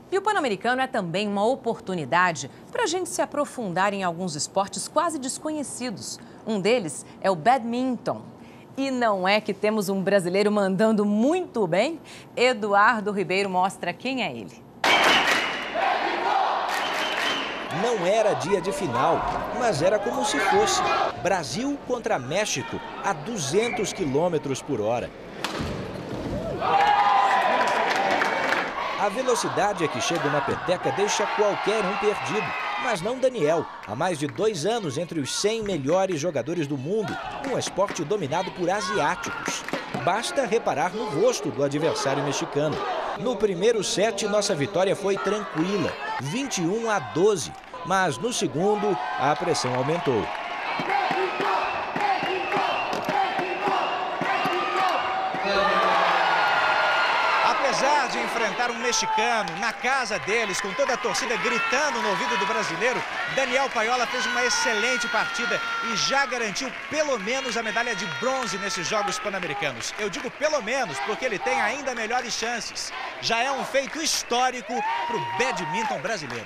E o Pan-Americano é também uma oportunidade para a gente se aprofundar em alguns esportes quase desconhecidos. Um deles é o badminton. E não é que temos um brasileiro mandando muito bem? Eduardo Ribeiro mostra quem é ele. Não era dia de final, mas era como se fosse. Brasil contra México a 200 km/h. A velocidade a que chega na peteca deixa qualquer um perdido. Mas não Daniel, há mais de 2 anos entre os 100 melhores jogadores do mundo, um esporte dominado por asiáticos. Basta reparar no rosto do adversário mexicano. No primeiro set, nossa vitória foi tranquila, 21-12. Mas no segundo, a pressão aumentou. Apesar de enfrentar um mexicano na casa deles, com toda a torcida gritando no ouvido do brasileiro, Daniel Paiola fez uma excelente partida e já garantiu pelo menos a medalha de bronze nesses Jogos Pan-Americanos. Eu digo pelo menos porque ele tem ainda melhores chances. Já é um feito histórico para o badminton brasileiro.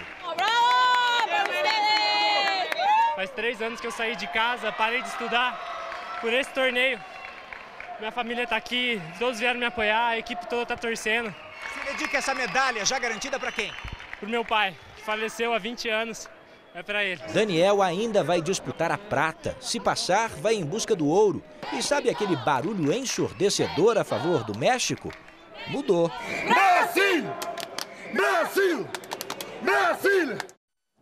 Faz 3 anos que eu saí de casa, parei de estudar por esse torneio. Minha família está aqui, todos vieram me apoiar, a equipe toda está torcendo. Se dedica essa medalha já garantida para quem? Pro meu pai, que faleceu há 20 anos, é para ele. Daniel ainda vai disputar a prata. Se passar, vai em busca do ouro. E sabe aquele barulho ensurdecedor a favor do México? Mudou. Brasil! Brasil! Brasil!